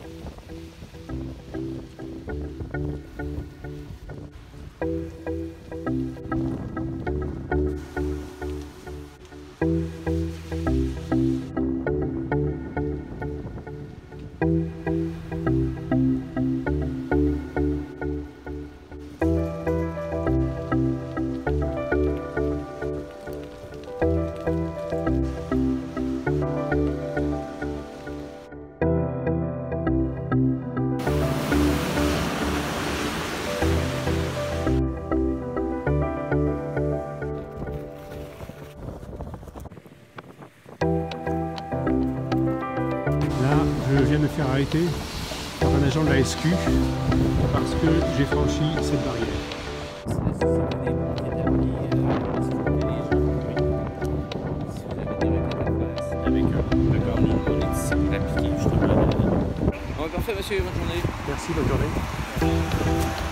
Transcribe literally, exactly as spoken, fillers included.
Je viens de me faire arrêter par un agent de la S Q parce que j'ai franchi cette barrière. Avec eux. D'accord, nous on est ici pour appliquer justement. Bon, parfait monsieur, bonne journée. Merci, bonne journée.